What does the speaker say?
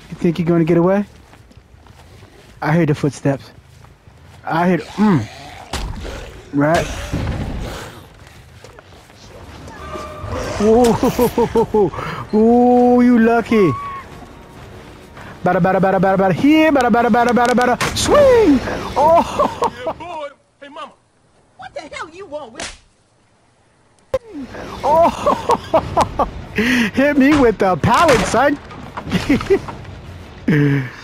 You think you're gonna get away? I hear the footsteps. I hear. Right. Ooh, ooh, you lucky. Bada. Here, bada. Swing! Oh! Yeah, boy. Hey, mama. What the hell you want with? Oh! Hit me with the pallet, son.